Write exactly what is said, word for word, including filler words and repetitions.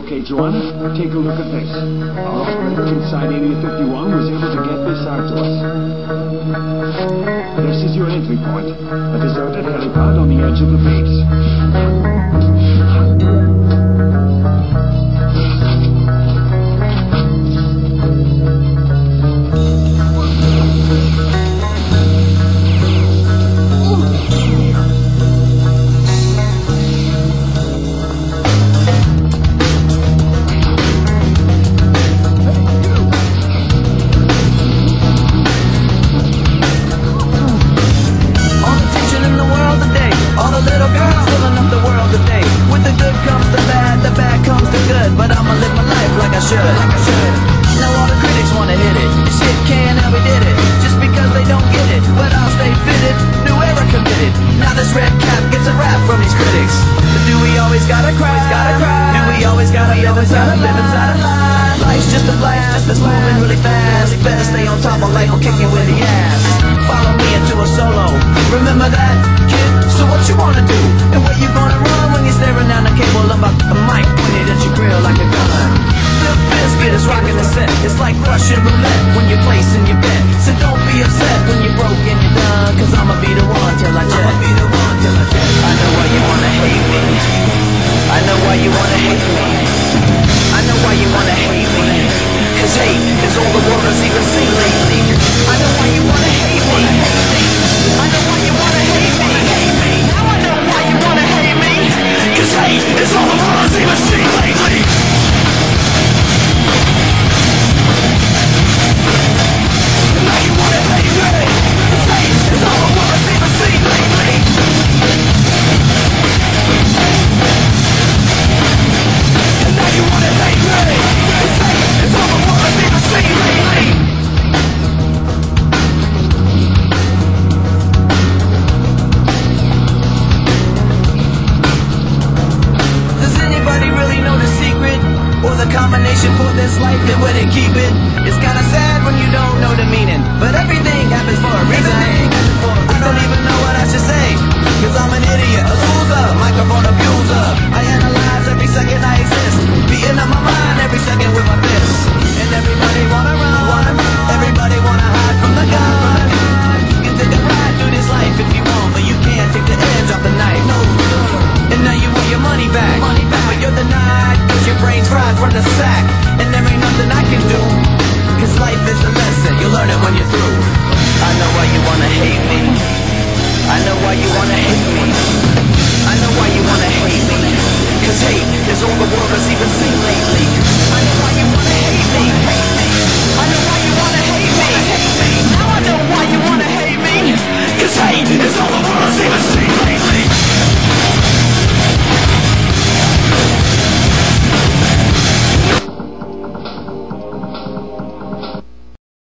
Okay, Joanna, take a look at this. Our operator inside Area fifty-one was able to get this out to us. This is your entry point, a deserted helipad on the edge of the base. All the world has even seen lately.